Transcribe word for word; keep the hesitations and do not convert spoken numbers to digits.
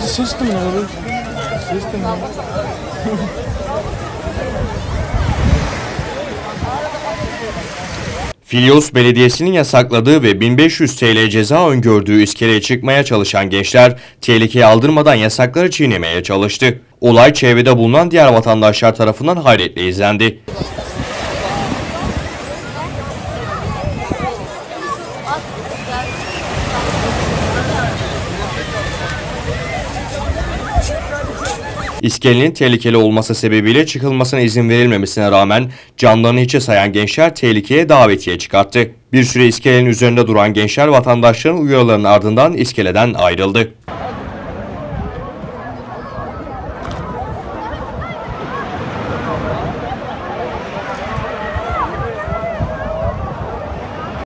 System ne olur? System ne? Filyos Belediyesi'nin yasakladığı ve bin beş yüz TL ceza öngördüğü iskeleye çıkmaya çalışan gençler tehlikeye aldırmadan yasakları çiğnemeye çalıştı. Olay çevrede bulunan diğer vatandaşlar tarafından hayretle izlendi. İskelenin tehlikeli olması sebebiyle çıkılmasına izin verilmemesine rağmen canlarını hiçe sayan gençler tehlikeye davetiye çıkarttı. Bir süre iskelenin üzerinde duran gençler vatandaşların uyarılarının ardından iskeleden ayrıldı.